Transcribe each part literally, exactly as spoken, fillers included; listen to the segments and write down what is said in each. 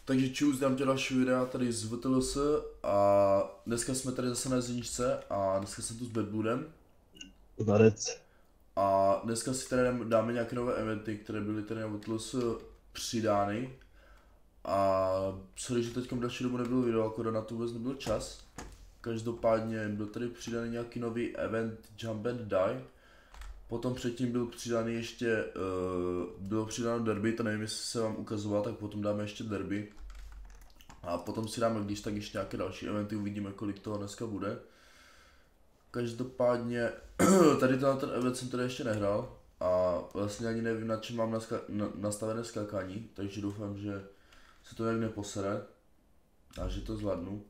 Takže čus, dám tě další videa tady z V T L S a dneska jsme tady zase na ziničce a dneska jsem tu s Bedwoodem. Zdarec. A dneska si tady dáme nějaké nové eventy, které byly tady na V T L S přidány. A sorry, že teďkom další dobu nebylo video, akorát na to vůbec nebyl čas. Každopádně byl tady přidaný nějaký nový event Jump and Die. Potom předtím byl přidaný ještě, uh, bylo přidáno derby, to nevím jestli se vám ukazoval, tak potom dáme ještě derby. A potom si dáme když tak ještě nějaké další eventy, uvidíme kolik toho dneska bude. Každopádně, tady ten, ten event jsem tady ještě nehrál a vlastně ani nevím na čem mám naska na nastavené skákání, takže doufám, že se to nějak neposere a že to zvládnu.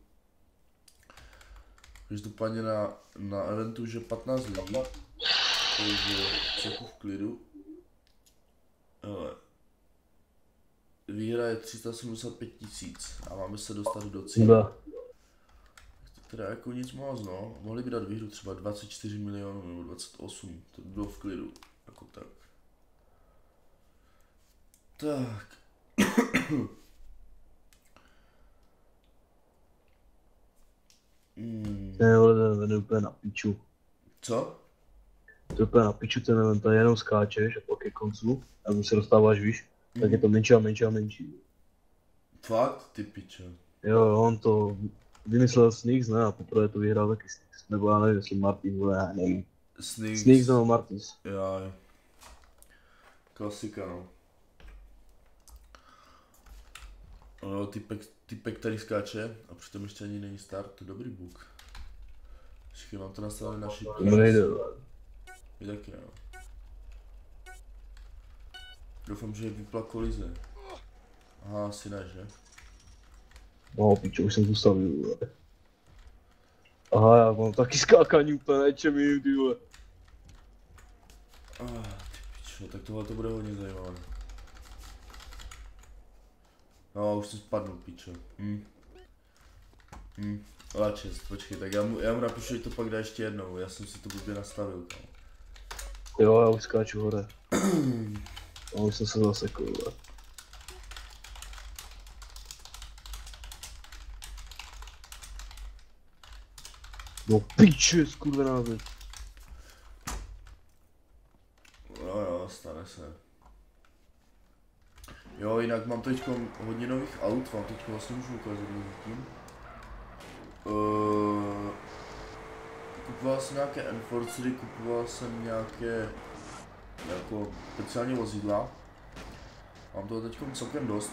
Každopádně na, na eventu už je patnáct lidí, takže celku v klidu. Hele. Výhra je tři sta sedmdesát pět tisíc a máme se dostat do cíle. To teda jako nic moc, no. Mohli by dát výhru třeba dvacet čtyři milionů nebo dvacet osm, to by bylo v klidu, jako tak. Tak. Hmm. Ten event je úplně na piču. Co? To je úplně na piču ten event, tady jenom skáčeš a pak ke koncu, a když se dostáváš výš, mm. tak je to menší a menší a menší. Fakt? Ty piče. Jo, on to vymyslel Sneaks, ne? A poprvé to vyhrál taky Sneaks. Nebo já nevím, jestli Martin, nebo já nevím. Sneaks. Sneaks nebo Martins. Jo. Klasika, no. No, typek, typek tady skáče a přitom ještě ani není start, to je dobrý bůh. Všichni mám to nastavili na šipky. To nejde. Je taky, no. Doufám, že vypla kolize. Aha, asi ne, že? No, pičo, už jsem zůstavil. Aha, já mám taky skákání úplně nečem jiným, ty vole. Ah, ty pičo, tak tohle to bude hodně zajímavé. No, už jsem spadnul, pičo. Hm. Hm. Lačest, počkej, tak já mu, já mu napíšu, že to pak dá ještě jednou, já jsem si to blbě nastavil, kámo. Jo, já už skáču hore. A už jsem se zasekl, vole. No piče, skurvená věc. No jo, stane se. Jo, jinak mám teďko hodně nových aut, vám teďko vlastně můžu ukázat tím. Uh, kupoval jsem nějaké Enforcery, kupoval jsem nějaké jako speciální vozidla. Mám toho teďko celkem dost.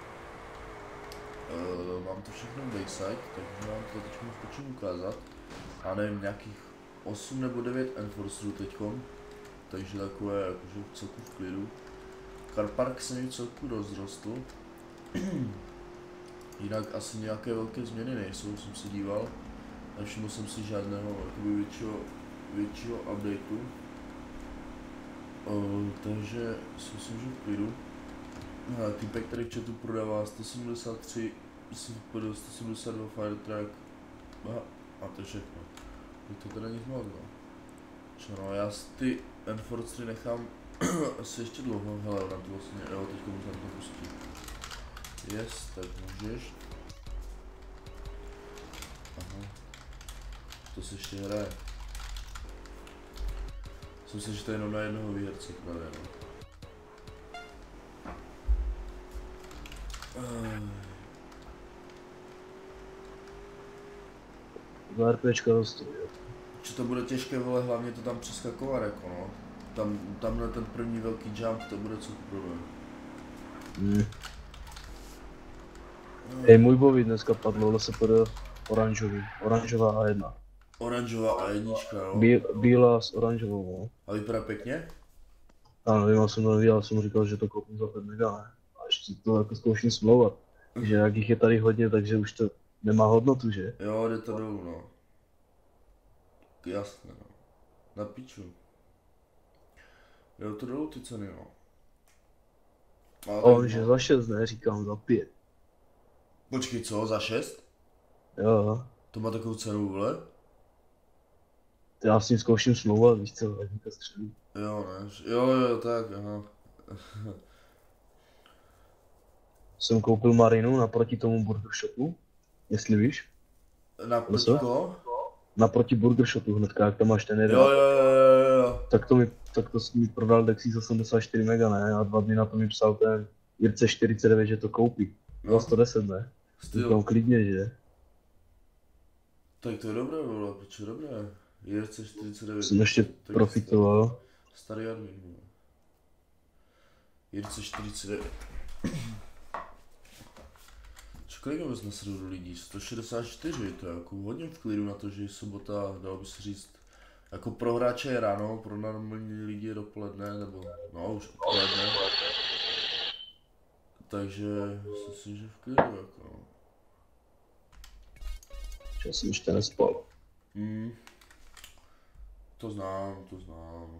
Uh, mám to všechno v Bayside, takže vám to teďko skočím ukázat. A nevím, nějakých osm nebo devět Enforcerů teďkom. Takže takové jakože celku v klidu. Carpark se mi celku rozrostl. Jinak asi nějaké velké změny nejsou, jsem se díval. Nevšiml jsem si žádného jakoby většího, většího updateu. Uh, takže si myslím, že v klidu. Uh, týpek tady v chatu prodává sto sedmdesát tři, sto sedmdesát dva Firetrack. Aha, a to je všechno. To teda nic moc, no. Čo no, já ty Enforcery nechám asi ještě dlouho, hele, na to vlastně, jo, teďka můžu to pustit. Yes, tak můžeš. Aha. To se ještě hraje. Jsem si, že to je jenom na jednoho výherce právě, no. Dva RPčka rostou, jo. Čo to bude těžké, vole, hlavně to tam přeskakovat, jako no. Tam, tamhle ten první velký jump, to bude co problém. Hmm. Hej, můj boví dneska padlo, ale se podal oranžový, oranžová A jedna. Oranžová A jedna, jo? Bí, bílá s oranžovou, no. A vypadá pěkně? Ano, nevím, já jsem to nevěděl, jsem říkal, že to koupím za pět mega, ne? A ještě to jako zkouším smlouvat. Že jak jich je tady hodně, takže už to nemá hodnotu, že? Jo, jde to dolů, no. Jasně, no. Na piču. Jo, to dolů ty ceny, no. A on, že za šest, ne, říkám za pět. Počkej, co, za šest? Jo. To má takovou cenu, vole? Já s ním zkouším smlouvat, víš co, vezmíte středu. Jo, ne, jo, jo, tak, aha. jsem koupil Marinu naproti tomu Burger Shopu, jestli víš. Na Plčko? Naproti Burger Shopu hnedka, jak tam máš ten jeden. Jo, jo, jo, jo. Tak to mi, tak to mi prodal Dexis osmdesát čtyři mega, ne? A dva dny na to mi psal ten Jirce čtyřicet devět, že to koupí. Za sto deset, ne? Říkám klidně, že? Tak to je dobré, vole, proč je dobré? Jirce čtyřicet devět. Jsem ještě profitoval. Starý admin, vole. Jirce čtyřicet devět. Kolik je na serveru lidí? sto šedesát čtyři, to je jako hodně v klidu na to, že je sobota, dalo by se říct. Jako pro hráče je ráno, pro normální lidi je dopoledne, nebo no už odpoledne. Takže myslím, že v klidu jako. Já jsem ještě nespal. Hmm. To znám, to znám.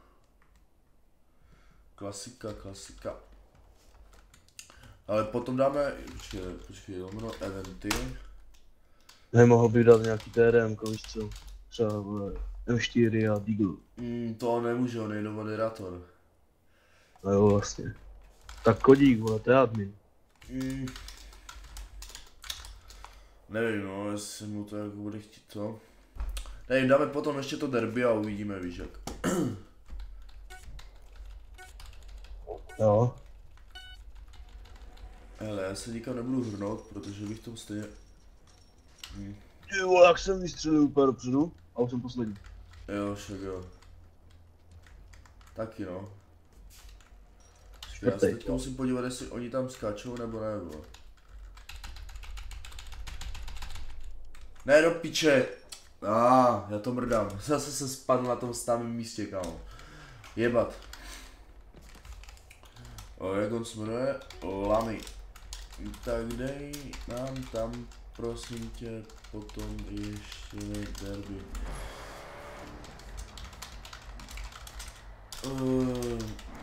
Klasika, klasika. Ale potom dáme, počkej, počkej, lomeno eventy. Nemohl bych dát nějaký T R M, víš co? Třeba M čtyři a Deagle. Mm, to nemůže, on je jenom moderátor. No jo, vlastně. Tak Kodík, vole, to je admin. Mm. Nevím, no, jestli mu to jako bude chtít to. Nevím, dáme potom ještě to derby a uvidíme, víš jak. Jo. Hele, já se nikam nebudu hrnout, protože bych to stejně... Hm. Jo, jak jsem vystřelil úplně dopředu a už jsem poslední. Jo, však jo. Taky no. Čtvrtej. Já se teďka musím podívat, jestli oni tam skáčou nebo ne, bo. Ne, do piče! A ah, já to mrdám. Zase se spadl na tom stávném místě, kámo. Jebat. O, jak on se jmenuje? Lamy. Tak dej nám tam, prosím tě, potom ještě derby. Uh,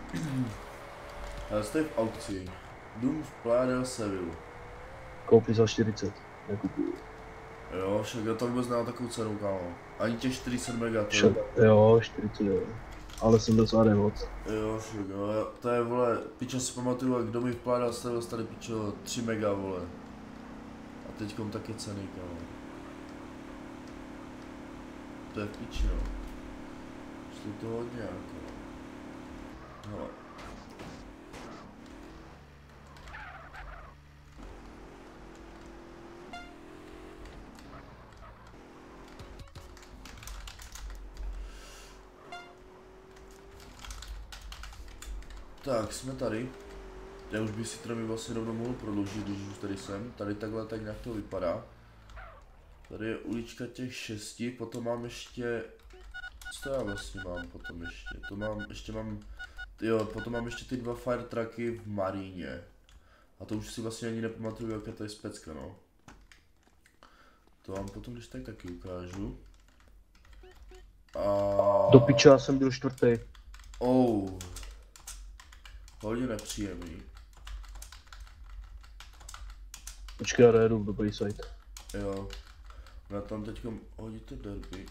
ale jste v aukci. Dům v Playa del Seville. Koupí za čtyřicet, nekupuju. Jo, však já to vůbec nemám takovou cenu, kámo. Ani těch čtyřicet mega, to je... Jo, čtyřicet, jo. Ale jsem docela moc. Jo, však jo, to je, vole, pičo si pamatuju, jak kdo mi v Playa del Seville stali, pičo, tři mega, vole. A teďkom taky ceny, kámo. To je v piči, no. Šli to hodně, jako. Hele. Tak, jsme tady. Já už bych si teda mi vlastně rovnou mohl prodloužit, když už tady jsem. Tady takhle tak nějak to vypadá. Tady je ulička těch šesti, potom mám ještě... Co já vlastně mám potom ještě? To mám, ještě mám... Jo, potom mám ještě ty dva fire trucky v Maríně. A to už si vlastně ani nepamatuju, jaká to je specka, no. To vám potom když tak taky ukážu. A... Do piče, já jsem byl čtvrtý. Oh. Hodně nepříjemný. Počkej, já jedu do Bayside. Jo. Já tam teďkom hodíte derby.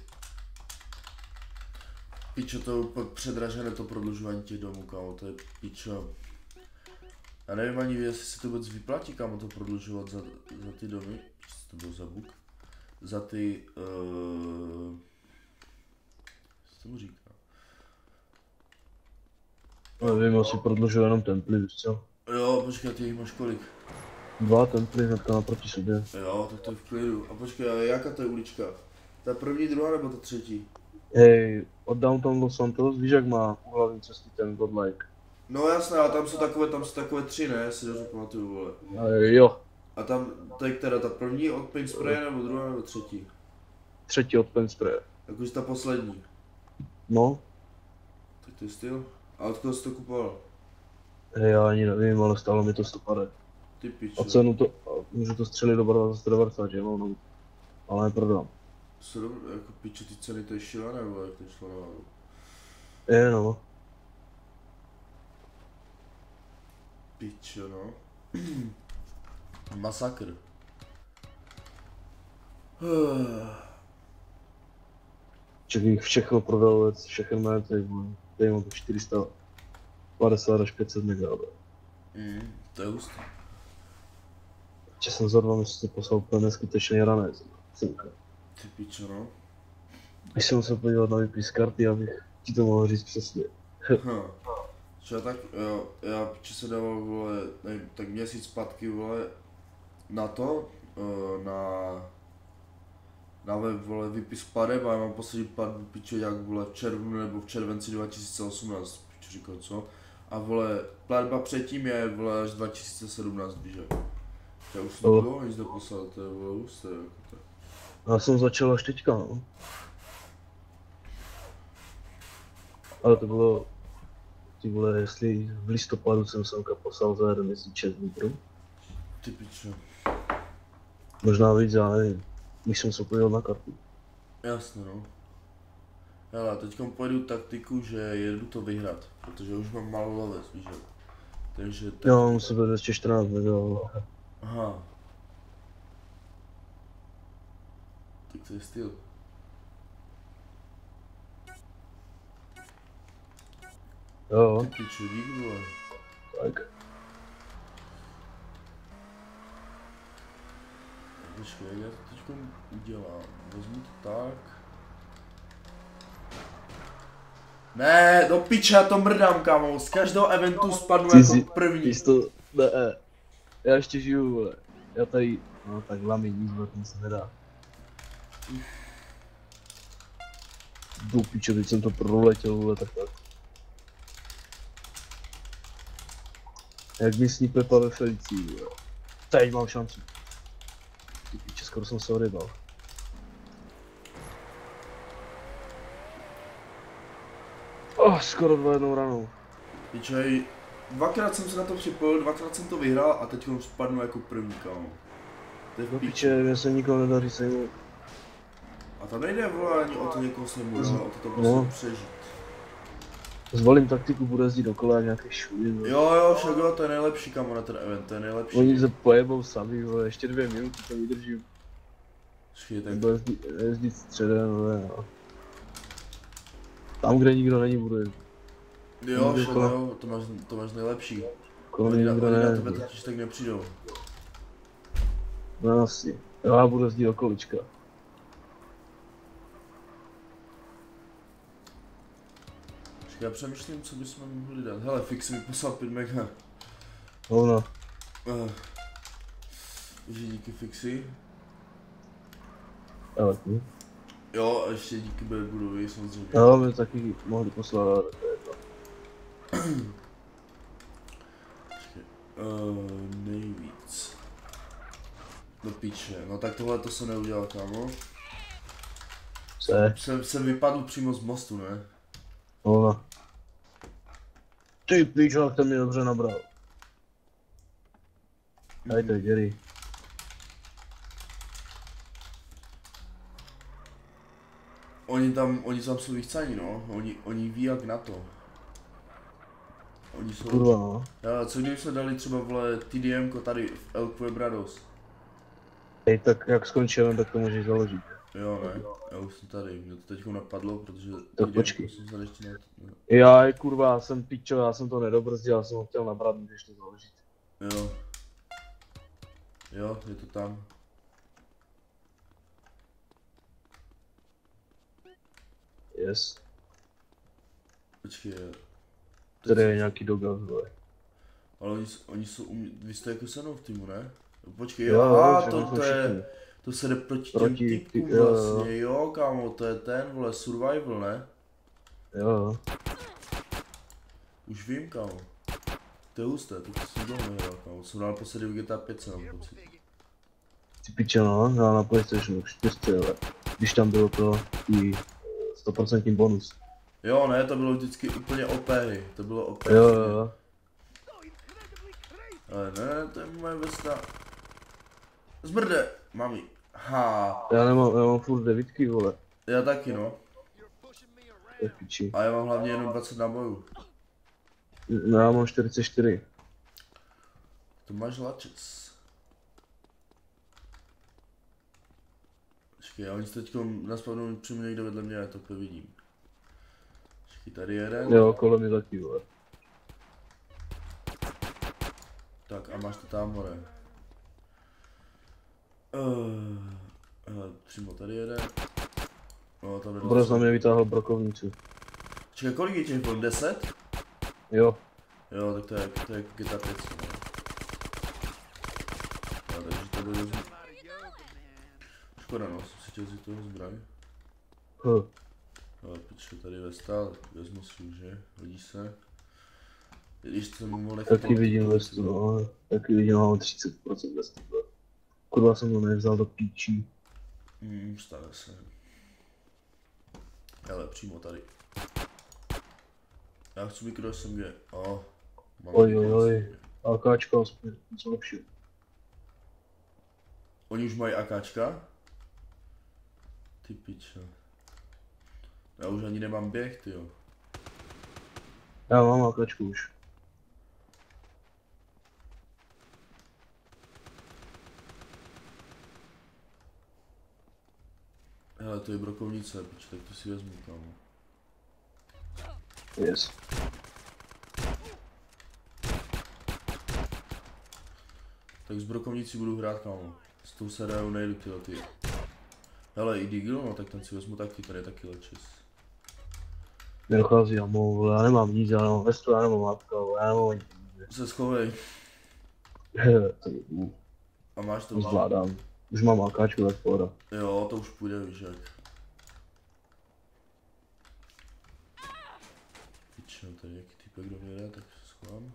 Pičo, to pak předražené to prodlužování těch domů, kámo, to je pičo. Já nevím ani, jestli se to vůbec vyplatí, kámo, to prodlužovat za, za ty domy. Co to bylo za buk? Za ty... Uh... Co tomu říká? Nevím, asi prodlužuji jenom temply, víš co? Jo, počkej, ty jich máš kolik? Dva temply hnedka naproti sobě. Jo, tak to je v klidu. A počkej, ale jaká to je ulička? Ta první, druhá nebo ta třetí? Hej, od Downtown Los Santos, víš jak má u hlavní cesty ten Godlike? No jasné, ale tam jsou takové, tam jsou takové tři, ne? Si dobře pamatuju, vole. A jo. A tam, to je která, ta první od Paint Spray nebo druhá nebo třetí? Třetí od Paint Spray. Jakože ta poslední. No. Tak to je styl. A od koho jsi to kupoval? Hej, já ani nevím, ale stálo mi to sto padesát. Ty pičo. A cenu to, můžu to střelit do barva za sto devadesát, že no, ale neprodám. Co dobré, jako pičo, ty ceny, to je šílené, vole, jak to šlo na váhu. Je, no. Pičo, no. Masakr. Ček jich všechno prodal, všechno majetek, tady mám čtyři sta padesát až pět set mega. Mm, to je hustý. Že jsem za dva měsíce poslal úplně neskutečný ranec. Synka. Ty pičo, no. Když jsem musel podívat na výpis karty, abych ti to mohl říct přesně. Hm. Čo tak, jo, já piče se dával, vole, nevím, tak měsíc zpátky, vole, na to, uh, na, na web, vole, výpis pladeb a já mám poslední platbu, piče, jak, vole, v červnu nebo v červenci dva tisíce osmnáct, piče, říkal, co? A, vole, platba předtím je, vole, až dva tisíce sedmnáct, víš, že? Já už jsem dlouho nic neposlal, to je, vole, ústé, jako to. Já jsem začal až teďka, no. Ale to bylo, ty vole, jestli v listopadu jsem semka poslal za jeden měsíc šest litrů. Ty pičo. Možná víc, já nevím, když jsem se podíval na kartu. Jasně, no. Hele, teďkom pojedu taktiku, že jedu to vyhrát, protože už mám málo loves, víš, jo. Takže tak... Já mám u sebe dvě stě čtrnáct medalů. Aha. Tak to je styl. Jo, Ty pičo, dík, vole. tak. Počkej, jak já to teďkom udělám? Vezmu to tak. Ne, do piče, já to mrdám, kámo. Z každého eventu spadnu Ty jako jsi- první. Ty jsi to, ne, já ještě žiju, vole. Já tady, no tak lami nic, vole, tím se nedá. Do piče, teď jsem to proletěl, vole, tak tak. Jak místní Pepa ve Felicii, vole. Teď mám šanci. Ty piče, skoro jsem se odjebal. Oh, skoro dva jednou ranou. Pičej, dvakrát jsem se na to připojil, dvakrát jsem to vyhrál a teď spadnu jako první, kámo. To je v Do piči. piče, mě se nikoho nedaří sejmout. A tam nejde, vole, ani o to někoho sejmout, ale o to to prostě No. přežít. Zvolím taktiku, budu jezdit dokola a nějaké šuly, vole. Jo, jo, však jo, to je nejlepší, kamo, na ten event, to je nejlepší. Oni se pojebou sami, vole, ještě dvě minuty to vydržím. Počkej, tak Budu jezdit, jezdit středem, vole, no. Tam, kde nikdo není, budu jezdit. jo, Jdu však okolo. jo, to máš, to máš nejlepší. Kolem Oni na, nikdo oni na nejezdí. tebe totiž tak nepřijdou. No asi. Jo, já budu jezdit okolička. Počkej, já přemýšlím, co bychom mohli dát. Hele, Fix mi poslal pět mega. Hovno. Uh, ještě díky Fixi. Ale ty. Jo, a ještě díky Bergurovi, samozřejmě. Jo, my taky mohli poslat, ale to je to. Počkej, uh, nejvíc. Do píče, no tak tohle to se neudělal, kámo. Se. Jsem, jsem vypadl přímo z mostu, ne? Hovno. Ty pičo, jak ten mě dobře nabral. Tady to je děry. Oni tam, oni tam jsou vychcani, no. Oni, oni ví jak na to. Oni jsou... Kurva, no. Já, co když jsme dali třeba, vole, T D M ko tady v El Quebrados? Hej, tak jak skončíme, tak to můžeš založit. Jo, ne, já už jsem tady, mě to teď napadlo, protože Tak T D M počkej. jsem se ještě ne... ne- Já, kurva, já jsem pičo, já jsem to nedobrzdil, já jsem ho chtěl nabrat, můžeš to založit. Jo. Jo, je to tam. Yes. Počkej, jo. Tady je nějaký dogas, vole. Ale oni, s- oni jsou, umí... vy jste jako se mnou v týmu, ne? Počkej, Jo, jo, jo, aha, všechno to, jsme to je, všichni. to se jde proti, Proti těm typkům ty- jo, jo. vlastně, jo, kámo, to je ten, vole, survival, ne? Jo, jo. Už vím, kámo. To je husté, to jsem dlouho nehrál, kámo, jsem dal poslední v G T A pět, jsem mám pocit. Ty piče, no, já na PlayStationu čtyři, ale když tam bylo to i sto procent bonus. Jo, ne, to bylo vždycky úplně O P, hej, to bylo O P. Jo, jo, jo. Ale ne, to je moje vesna. Zmrde, mami. Ha, Já nemám, já mám furt devítky, vole. já taky, no. To je piči. A já mám hlavně jenom dvacet nábojů. No, já mám čtyřicet čtyři. To máš lačes. Počkej, oni se teďko naspadnou přímo někde vedle mě, já to úplně vidím. Počkej, tady je jeden. Jo, kolem je taky, vole. Tak a máš to tam hore. Uh, hele, přímo tady jede. No, tam je Broz na mě vytáhl brokovnici. Čekaj, kolik je těch byl? deset? Jo. Jo, tak to je, to je jako G T A pět, no. No, takže to bude vezmu. Škoda, no, jsem si chtěl vzít toho zbraň. Hm. Ale piče, tady ve stál, vezmu si už, že? Hodí se. Když jsem mu mohl nechat... Taky vidím vestu, no. Taky vidím, mám třicet procent vestu. Kurva jsem to nevzal do píčí. Hmm, stane se. Hele, přímo tady. Já chci mikro S M G. Oh, oj, oj, oj. AKčko aspoň, něco lepšího. Oni už mají AKčka? Ty pičo. Já už ani nemám běh, tyjo. Já mám AKčko už. Hele, to je brokovnice, pič, tak to si vezmu, kámo. Yes. Tak s brokovnicí budu hrát, kámo. S tou seriou nejdu tyhle ty. Hele, i Deagle, no tak ten si vezmu taky, ten je taky lečis. Nedochází na mou, já nemám nic, já nemám vestu, já nemám apka, já nemám ani nic. Se schovej. A máš to? To zvládám. Už mám AKčko, tak pohoda. Jo, to už půjde, víš jak. Pič, no tady nějaký týpek do mě jde, tak se schovám.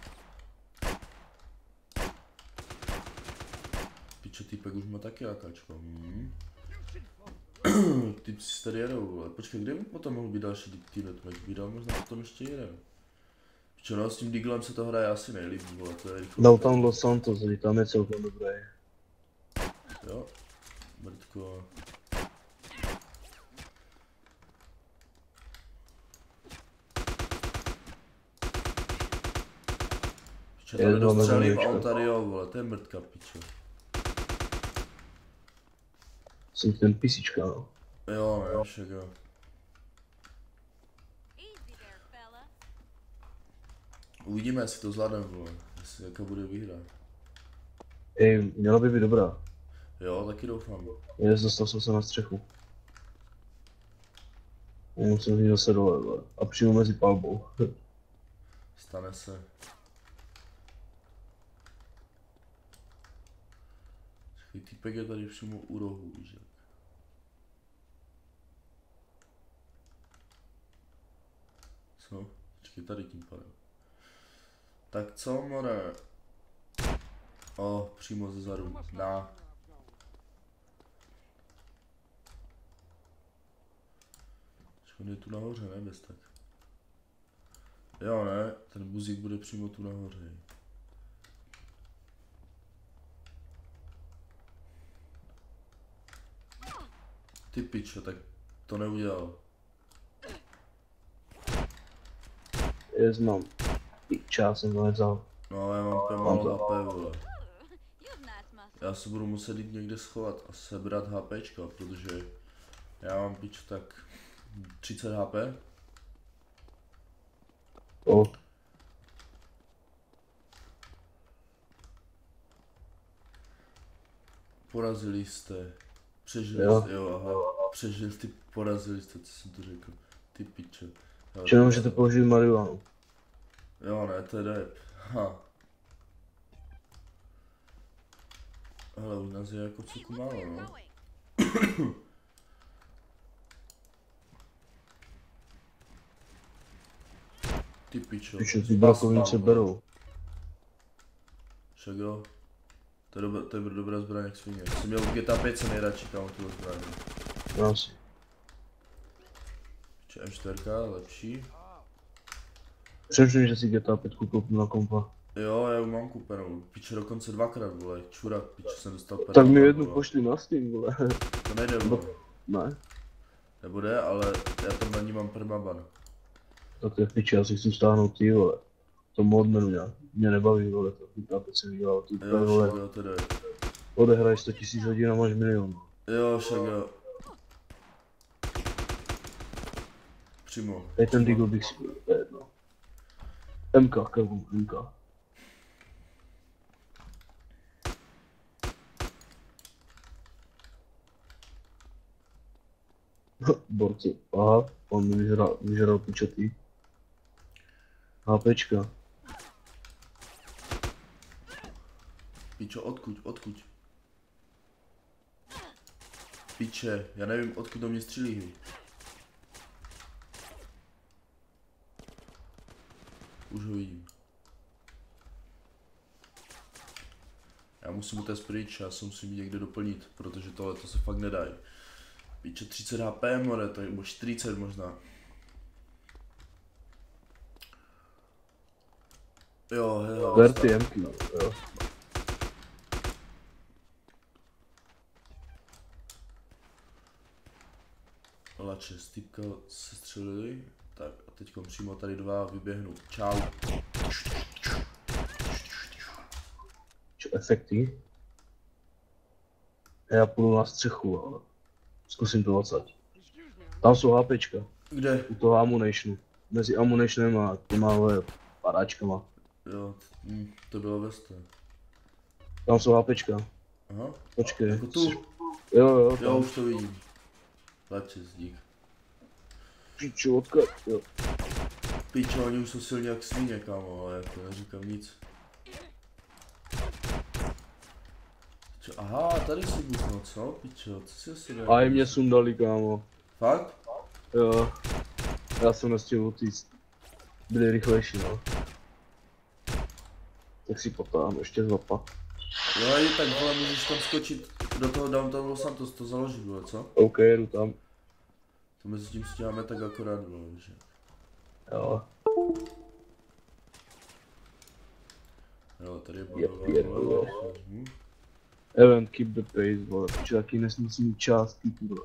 Piče, týpek už má taky AKčko. Hmm. Typ si tady jedou, ale počkej, kde by potom mohl být další tým deathmatch? Vydal možná potom ještě jeden. Piče, no s tím Deaglem se to hraje asi nejlíp, vole, to je rychle. Dal tam Los Santos, tam je celkem dobrý. Jo, mrtko. Piče, tady dostřelím Ontario, vole, to je mrtka, piče. Jsem ten písička, no. Jo, ne, však jo. Uvidíme, jestli to zvládnem, vole, jestli jaká bude výhra. Ej, měla by být dobrá. Jo, taky doufám. Jest, dostal jsem se na střechu. Musím jít zase dole, vole. A přímo mezi palbou. Stane se. Čekaj, týpek je tady přímo u rohu, víš jak. Co? Počkej, tady tím pádem. Tak co, more? O, přímo ze zadu. Na. On je tu nahoře, ne? Bez tak. Jo, ne? Ten buzík bude přímo tu nahoře. Ty pičo, tak to neudělal. Jest, mám. Piča, jsem to nevzal. No, já mám málo H P, vole. Já se budu muset jít někde schovat a sebrat HPčka, protože já mám pičo tak třicet H P. O. Porazili jste. Přežili Jo. jste, jo, aha. Přežili jste, porazili jste, co jsem to řekl. Ty piče. Čeho můžete použít marihuanu? Jo, ne, to je dep. Ha. Hele, u nás je jako celku málo, no. Ty pičo. Piče, ty brokovnice berou. Však jo. To je, dobrá, to je dobrá zbraň jak svině. Jsem měl v G T A pět, jsem nejradši kámo tuhle zbraň. Já si. Če M čtyři, lepší. Přemýšlím, že si G T A pět koupím na kompa. Jo, já ji mám koupenou. Piče dokonce dvakrát, vole. Čura, piče jsem dostal perma. Tak mi jednu pošli na Steam, vole. To nejde, vole. Ne. Nebo jde, ale já tam na ní mám permaban. Tak to je piče, já si chci stáhnout ty, vole. To modmenu nějak. Mě nebaví, vole, to G T A pět jsem vydělal, ty Jo, vole. však jo, to jde. Odehraj sto tisíc hodin a máš milion. Jo, však jo. Přímo. Tady ten Deagle bych si byl, to je jedno. M K, kávu, M K. Borci. Aha, on mi vyžral, vyžral pičotý. HPčka. Pičo, odkud, odkud? Piče, já nevím, odkud do mě střílí. Už ho vidím. Já musím utéct pryč, já se musím někde doplnit, protože tohle to se fakt nedá. Piče, třicet H P, more, to je nebo čtyřicet možná. Jo, jo. Ber ty jemky, jo. Lače, z týpka se střelili. Tak a teďkom přímo tady dva vyběhnu. Čau. Čo, efekty? Já půjdu na střechu, ale zkusím to odsať. Tam jsou HPčka. Kde? U toho ammunitionu. Mezi ammunitionem a těma padáčkama. Jo, hm, to bylo veste. Tam jsou HPčka. Aha. Počkej. Jako tu? Jo, jo, tam. Jo, už to vidím. Lače, dík. Pičo, odkud? Jo. Pičo, oni už jsou silní jak svíně, kámo, ale jako neříkám nic. Čo, aha, tady si buzno, co? Pičo, co si asi dá? A i mě sundali, kámo. Fakt? Jo. Já jsem nestihl utíct. Byli rychlejší, no. Tak si potám ještě zlapa. Jo, i tak vole, můžeš tam skočit do toho Downtown Los Santos, to založit, vole, co? OK, jdu tam. To mezi tím stíháme tak akorát, vole, že? Jo. Jo, tady je Je bodová, pěkno, vole. jo. Hm? Event keep the pace, vole, protože taky nesmící mít čas, ty kurva.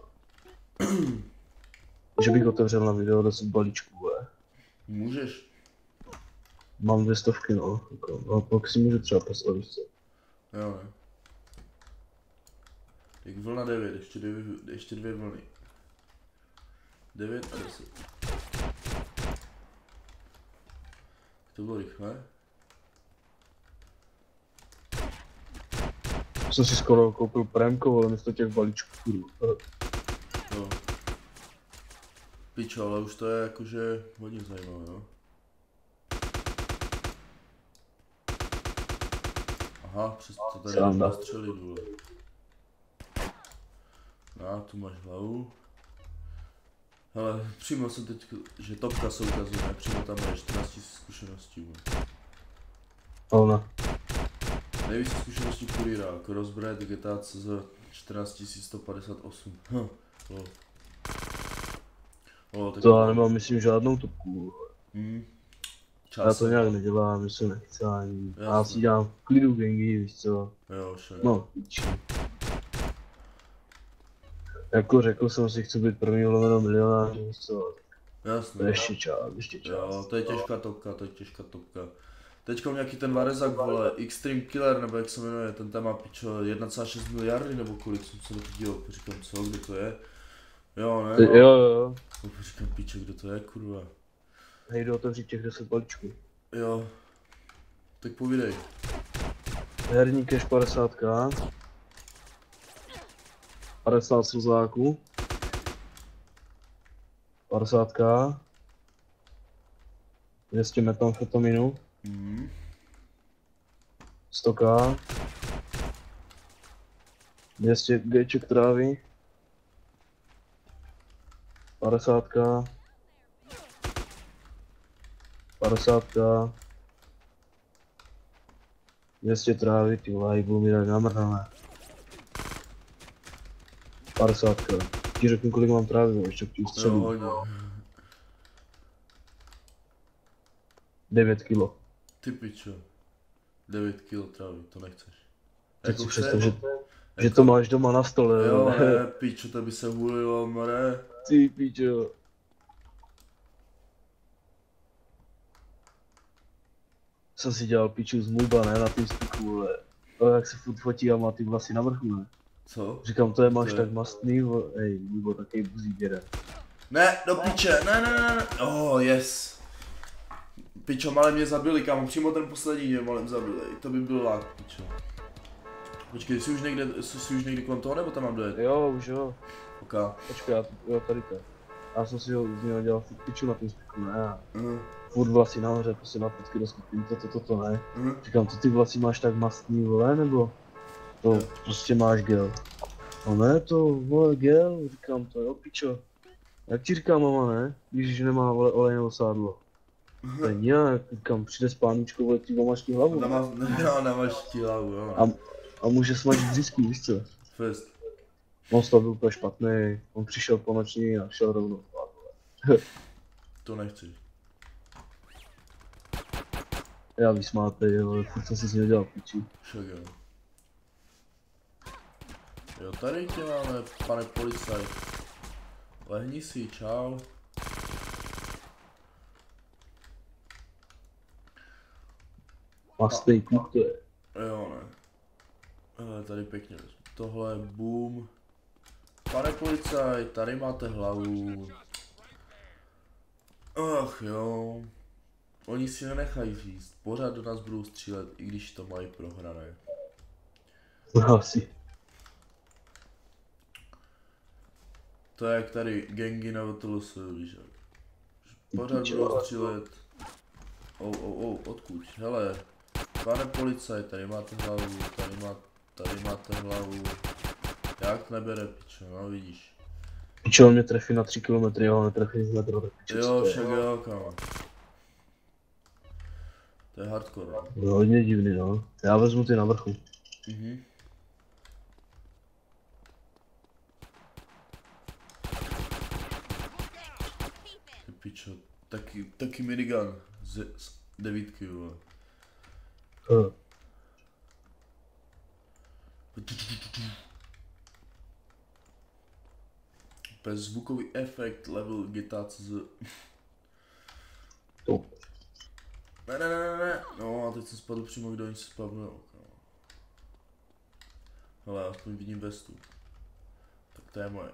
Že bych otevřel na video deset balíčků, vole. Můžeš. Mám dvě stovky, no. Jako, no pak si můžu třeba poslat, víš co. Jo, ne. Tak vlna devět, ještě dvě, ještě dvě vlny. devět a deset. To bylo rychle. Jsem si skoro koupil prémko, ale místo těch balíčků, kurva. Jo. Pičo, ale už to je jakože hodně zajímavé, jo. Aha, přes to tady Sranda. můžu střelit, vole. No, tu máš hlavu. Hele, přímo jsem teď, že topka se ukazuje, přímo tam je čtrnáct tisíc zkušeností, vole. Ona. Nejvíc zkušeností kurýra, jako rozbroje G T A C Z čtrnáct tisíc sto padesát osm. Hm, lol. Lol, tak To já nemám, myslím, žádnou topku. Hmm. Já to nějak nedělám, my se nechce ani. Jasně. Já si dělám v klidu gangy, víš co. Jo, však. No, píči. Jako řekl jsem si, chci být první lomeno milionář, víš co. Jasně. To je ještě čas, ještě čas. Jo, to je těžká topka, to je těžká topka. Teďko nějaký ten Varezak, vole, Extreme Killer, nebo jak se jmenuje, ten tam má pičo jedna celá šest miliardy, nebo kolik jsem se dopíděl, říkám co, kdo to je? Jo, ne? Jo, jo, jo. Říkám piče, kdo to je, kurva. Nejdu otevřít těch deset balíčků. Jo. Tak povídej. Herní cash padesát k. padesát slzáků. padesát k. dvě stě metamfetaminu. Mhm. sto k. dvě stě Gček trávy. padesát k. padesát k. dvě stě trávy, ty vole, budu mi dát namrhané. padesát k. Ti řeknu, kolik mám trávy, ještě ti Jo, střelu. hodně. devět kilo. Ty pičo. devět kilo trávy, to nechceš. Teď si chce- představ, že, že jako- to máš doma na stole, Jo, jo. ne, pičo, to by se hulilo, more. Ty pičo. Jsem si dělal piču z Muba, ne, na tým spiku, vole. To jak se furt fotí a má ty vlasy na vrchu, ne. Co? Říkám, to je máš To je- tak mastný, vole. Ej, Mubo, takový buzík jeden. Ne, do piče, ne, ne, ne, ne. Oh, yes. Pičo, malé mě zabili, kámo, přímo ten poslední mě malem zabili, to by byl lák, pičo. Počkej, jsi už někde, jsi, jsi už někde kolem toho, nebo tam mám dojet? Jo, už jo. Ok. Počkej, já, jo, tady to. Já jsem si ho z něho dělal furt piču na tom spiku, ne? A Uh, furt vlasy nahoře, prostě na pecky do skupiny, toto, toto, to, ne? uh. Říkám, ty ty vlasy máš tak mastný, vole, nebo? To Jo. prostě máš gel. No ne, to, vole, gel, říkám to, jo, pičo. Jak ti říká mama, ne? Když nemá, vole, olejné sádlo. To je nějak, říkám, přijde s páničkou, vole, ti omaští hlavu. Nama, no, namaští hlavu, jo. A, a může smažit břízky, víš co? Fest. On z toho byl úplně špatný, on přišel po noční a šel rovnou spát, vole. To nechci. Já vysmátej, jo, furt jsem si z něho dělal piči. Však jo. Jo, tady tě máme, pane policajt. Lehni si, čau. Mastný kluk to je. Jo, ne. Hele, tady pěkně. Tohle, boom. Pane policajt, tady máte hlavu. Ach jo. Oni si nenechají říct. Pořád do nás budou střílet, i když to mají prohrané. No asi. To je jak tady gangy na V T L S, víš jak. Pořád budou střílet. Ou, ou, ou, odkud? Hele. Pane policajt, tady máte hlavu, tady, má, tady máte hlavu. Jak nebere pičo, no vidíš. Pičo, on mě trefí na tři kilometry, jo, netrefí z metro, tak pičo, Jo, co to je? však jo, kámo. To je hardcore, no. To je hodně divný, no. Já vezmu ty na vrchu. Mhm. Ty pičo, taky, taky minigun z, z devítky, vole. Uh. Bez zvukový efekt level G T A C Z. To. Ne, ne, ne, ne, ne. No a teď jsem spadl přímo, kdo nic spavnul. Hele, aspoň vidím vestu. Tak to je moje.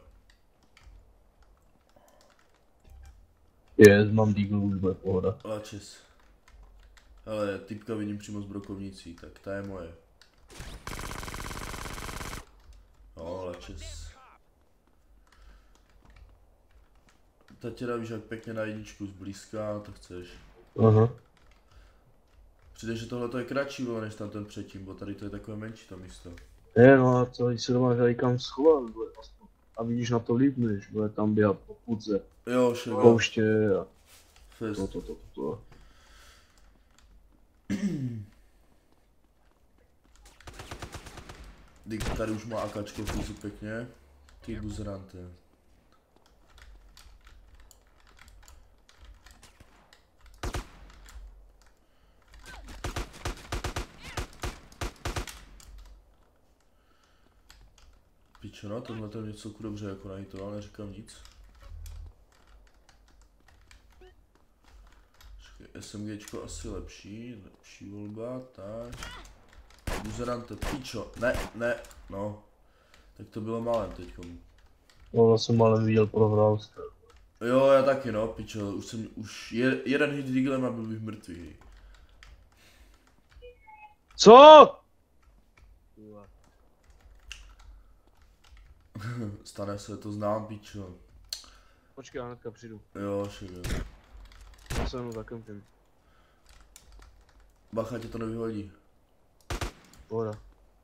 Je, mám Deagle, už bude pohoda. Lačes. Hele, typka vidím přímo z brokovnicí, tak ta je moje. Jo, lačes. Ta tě víš jak pěkně na jedničku zblízka, to chceš. Aha. Přijde, že tohle je kratší, vole, než tam ten předtím, bo tady to je takové menší to místo. Je, no a co, když se doma hledají kam schovat, bude aspoň. A vidíš na to líp, než bude tam běhat po půdce, Jo, však. pouště a Fest. to, to, to, to, to. Dík, tady už má akačko fízu pěkně. Ty buzerante. Pičo, no, tohle to je něco dobře jako najitoval, neříkám nic. SMGčko asi lepší, lepší volba, tak. Buzerante, pičo, ne, ne, no. Tak to bylo malem teďkom. No, já jsem malem viděl, prohrál jste. Jo, já taky no, pičo, už jsem, už je, jeden hit diglem a byl bych mrtvý. Co? Stane se, to znám, pičo. Počkej, já hnedka přijdu. Jo, šeho. Já jsem jenom za kempem. Bacha, tě to nevyhodí. Pohoda.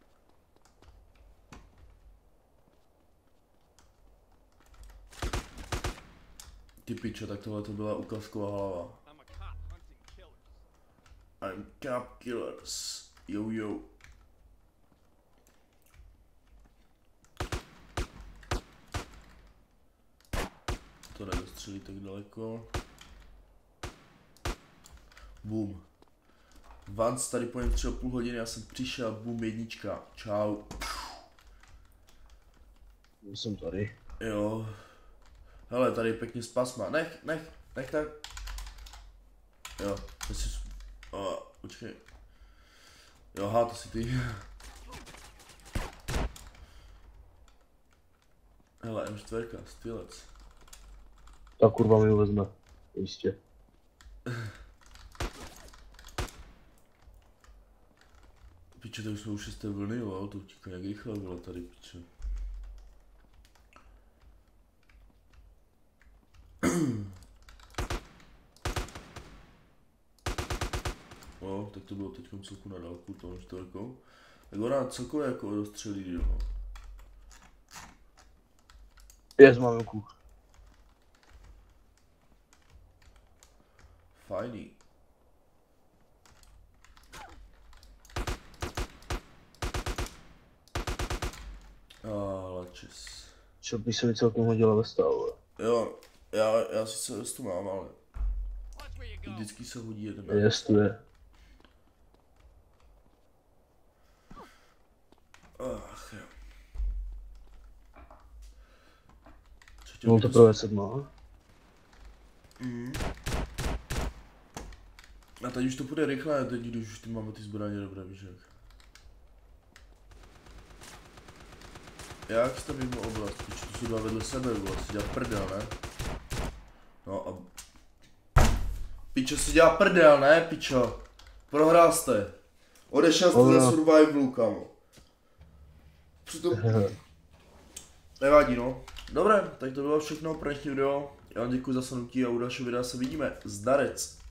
Ty pičo, tak tohle to byla ukazková hlava. I'm cop killers. Yo, yo. To nedostřelí tak daleko. Boom. Vance tady po něm tři a půl hodiny, já jsem přišel, boom, jednička. Čau. Jsem tady. Jo. Hele, tady je pěkně z pasma. Nech, nech, nech tak. Jo, to si... O, počkej. Jo, ha, to si ty. Hele, M čtyři, stylec. Ta kurva mi ho vezme. Jistě. Piče, to jsou už šesté vlny, jo, to utíká jak rychle bylo tady, piče. Jo, tak to bylo teďkom celku na dálku, tou čtvrkou. Tak ona celkově jako dostřelí, jo. Je z maminku. Fajný. Ah, lačes. Čo by se mi celkem hodila ve stavu. Jo, já, já sice vestu mám, ale vždycky se hodí jedna. Jestuje. Ach jo. No to prvé sedma. Mm. A teď už to půjde rychle, teď když už ty máme ty zbraně dobré, víš jak. Jak jste mimo oblast, pič, tu jsou dva vedle sebe, vole, si dělá prdel, ne? No a... Pičo si dělá prdel, ne, pičo? Prohrál jste. Odešel jste ze survivalu, kamo. Přitom... Nevadí, no. Dobré, tak to bylo všechno pro dnešní video. Já vám děkuji za slednutí a u dalšího videa se vidíme. Zdarec.